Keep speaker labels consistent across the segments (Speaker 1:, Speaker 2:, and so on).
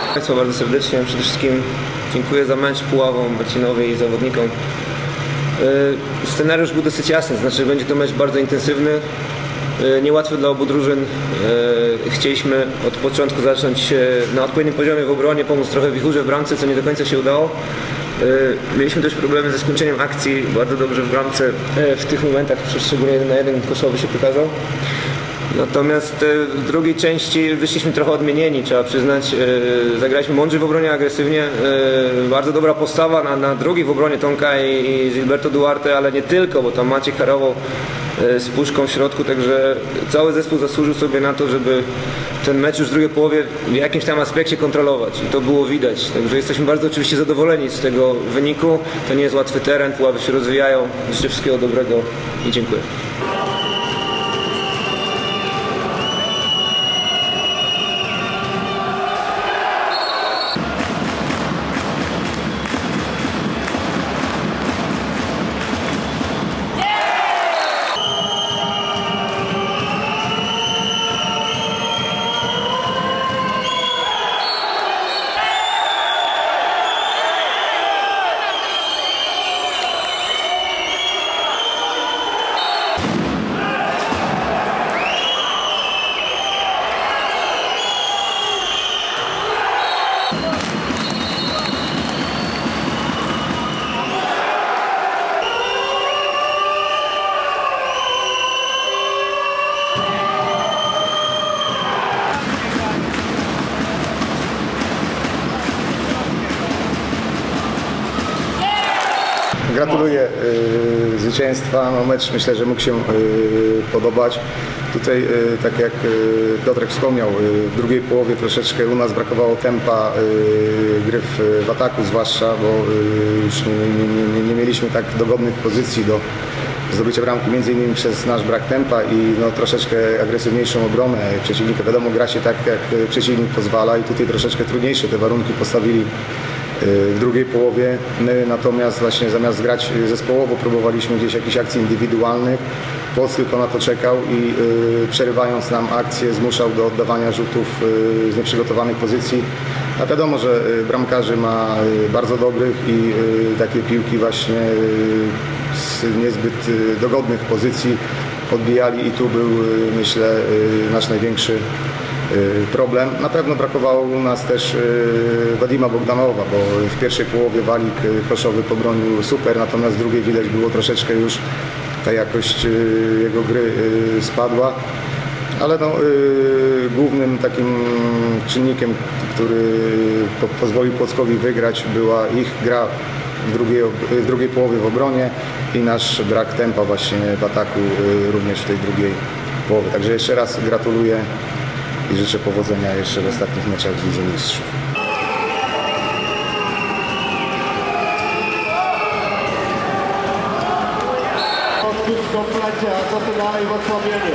Speaker 1: Państwa bardzo serdecznie. Przede wszystkim dziękuję za mecz Puławą, Marcinowi i zawodnikom. Scenariusz był dosyć jasny, znaczy będzie to mecz bardzo intensywny, niełatwy dla obu drużyn. Chcieliśmy od początku zacząć na odpowiednim poziomie w obronie, pomóc trochę Wichurze w bramce, co nie do końca się udało. Mieliśmy też problemy ze skończeniem akcji, bardzo dobrze w bramce w tych momentach, szczególnie 1 na 1 Koszowy się pokazał. Natomiast w drugiej części wyszliśmy trochę odmienieni, trzeba przyznać. Zagraliśmy mądrze w obronie, agresywnie. Bardzo dobra postawa na drugi w obronie Tomka i Gilberto Duarte, ale nie tylko, bo tam Maciek harował z puszką w środku, także cały zespół zasłużył sobie na to, żeby ten mecz już w drugiej połowie w jakimś tam aspekcie kontrolować i to było widać. Także jesteśmy bardzo oczywiście zadowoleni z tego wyniku. To nie jest łatwy teren, Puławy się rozwijają. Życzę wszystkiego dobrego i dziękuję.
Speaker 2: Gratuluję zwycięstwa. No, mecz myślę, że mógł się podobać. Tutaj, tak jak Piotrek wspomniał, w drugiej połowie troszeczkę u nas brakowało tempa gry w ataku, zwłaszcza, bo już nie mieliśmy tak dogodnych pozycji do zdobycia bramki, między innymi przez nasz brak tempa i no, troszeczkę agresywniejszą obronę przeciwnika. Wiadomo, gra się tak, jak przeciwnik pozwala i tutaj troszeczkę trudniejsze te warunki postawili w drugiej połowie. My natomiast właśnie zamiast grać zespołowo próbowaliśmy gdzieś jakichś akcji indywidualnych. Płock tylko na to czekał i przerywając nam akcję zmuszał do oddawania rzutów z nieprzygotowanych pozycji. A wiadomo, że bramkarzy ma bardzo dobrych i takie piłki właśnie z niezbyt dogodnych pozycji odbijali i tu był, myślę, nasz największy problem. Na pewno brakowało u nas też Wadima Bogdanowa, bo w pierwszej połowie Walik Koszowy pobronił super, natomiast w drugiej widać było troszeczkę już ta jakość jego gry spadła. Ale no, głównym takim czynnikiem, który pozwolił Płockowi wygrać, była ich gra w drugiej połowie w obronie i nasz brak tempa właśnie w ataku również w tej drugiej połowie. Także jeszcze raz gratuluję i życzę powodzenia jeszcze w ostatnich meczach w Lidze Mistrzów.
Speaker 3: W komplecie, a co tu dalej w osłabieniu?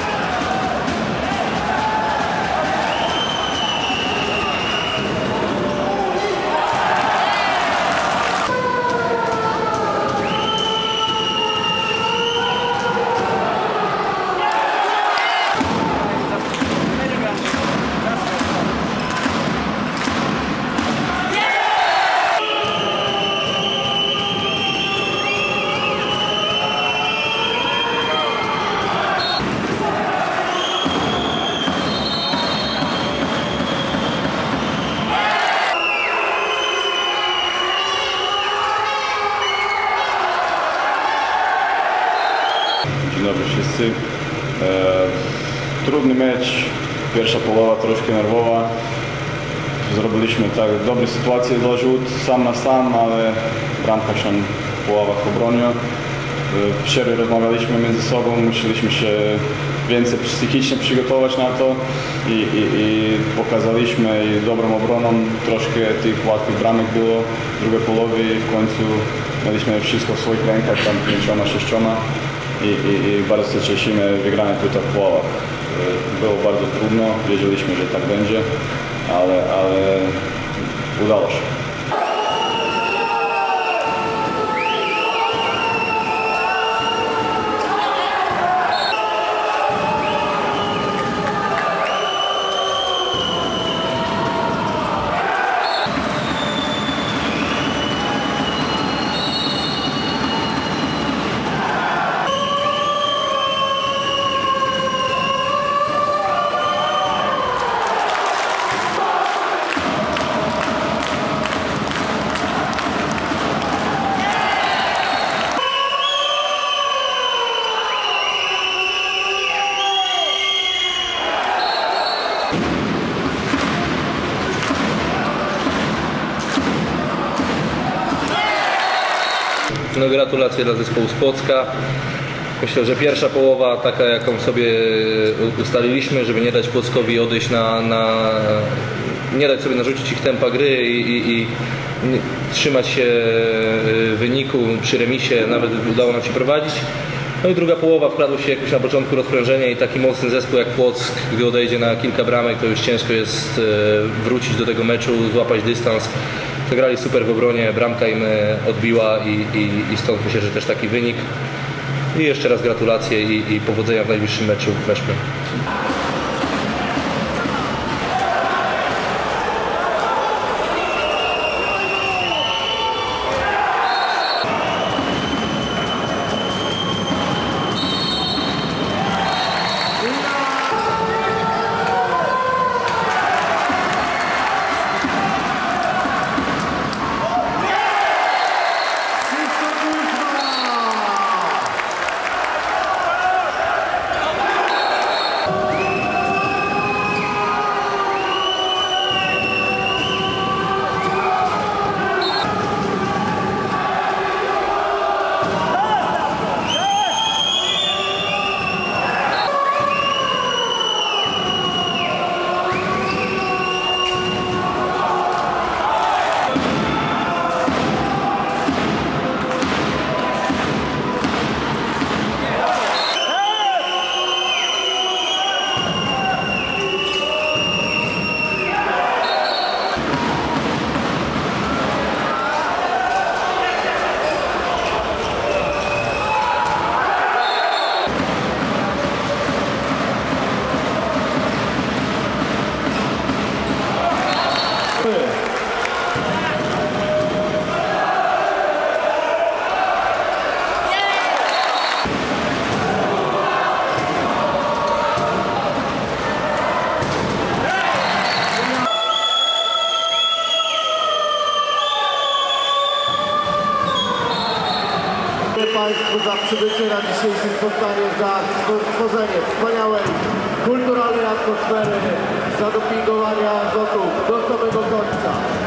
Speaker 4: Dzień dobry wszyscy. Trudny mecz, pierwsza połowa troszkę nerwowa. Zrobiliśmy tak dobre sytuacje dla rzut, sam na sam, ale bramkarz nam w połowach obronił. W przerwie rozmawialiśmy między sobą, musieliśmy się więcej psychicznie przygotować na to i pokazaliśmy i dobrą obroną troszkę tych łatwych bramek było w drugiej połowie i w końcu mieliśmy wszystko w swoich rękach, tam 5-6. I bardzo się cieszymy wygrania tutaj w połowach. Było bardzo trudno, wiedzieliśmy, że tak będzie, ale udało się.
Speaker 5: No, gratulacje dla zespołu z Płocka. Myślę, że pierwsza połowa taka, jaką sobie ustaliliśmy, żeby nie dać Płockowi odejść nie dać sobie narzucić ich tempa gry i trzymać się wyniku przy remisie, nawet udało nam się prowadzić. No i druga połowa wkradło się jakoś na początku rozprężenie i taki mocny zespół jak Płock, gdy odejdzie na kilka bramek, to już ciężko jest wrócić do tego meczu, złapać dystans. Zagrali super w obronie, bramka im odbiła i stąd myślę, że też taki wynik. I jeszcze raz gratulacje i powodzenia w najbliższym meczu w Weszprze.
Speaker 3: Dziękuję Państwu za przybycie na dzisiejsze spotkanie, za stworzenie wspaniałej, kulturalnej atmosfery, za dopingowanie Azotów do samego końca.